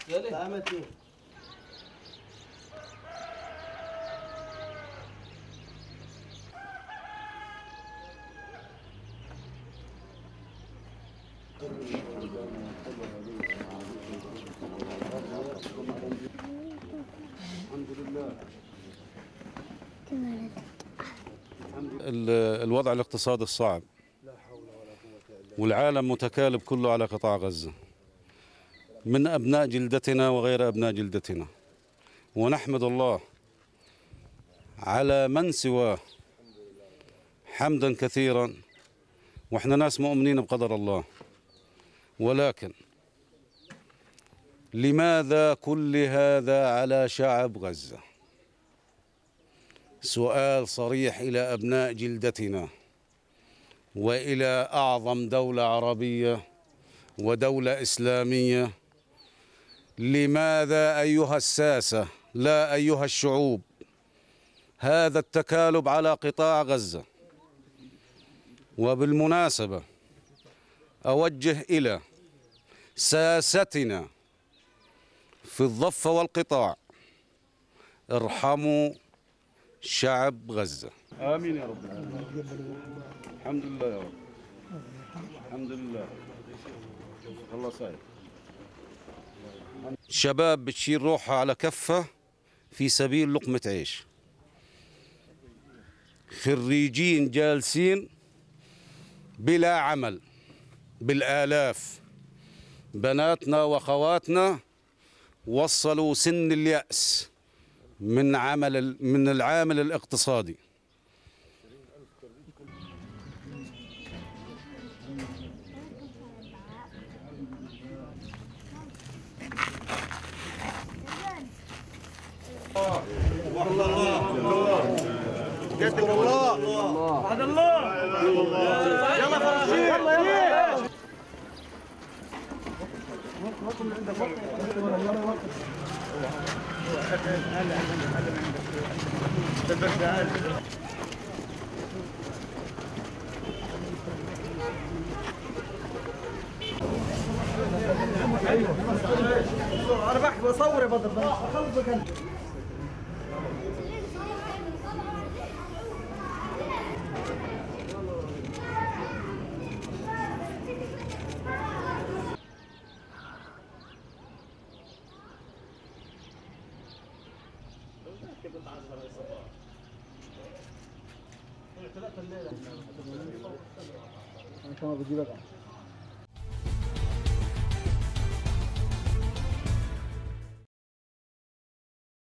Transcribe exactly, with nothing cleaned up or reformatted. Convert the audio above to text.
الوضع الاقتصادي الصعب والعالم متكالب كله على قطاع غزة من أبناء جلدتنا وغير أبناء جلدتنا، ونحمد الله على من سواه حمدا كثيرا، وإحنا ناس مؤمنين بقدر الله. ولكن لماذا كل هذا على شعب غزة؟ سؤال صريح إلى أبناء جلدتنا وإلى أعظم دولة عربية ودولة إسلامية. لماذا أيها الساسة لا أيها الشعوب هذا التكالب على قطاع غزة؟ وبالمناسبة أوجه إلى ساستنا في الضفة والقطاع: ارحموا شعب غزة. آمين يا رب. الحمد لله يا رب. الحمد لله. الله سعيد. شباب بتشيل روحها على كفة في سبيل لقمة عيش، خريجين جالسين بلا عمل بالآلاف، بناتنا وأخواتنا وصلوا سن اليأس من عمل من العامل الاقتصادي. الله قدر الله بعد الله يلا فرشين يلا يلا من عندك انا بحكي بصور يا بدر اخلصك انت. ثلاثة الليلة. أنا كمان بجيبك.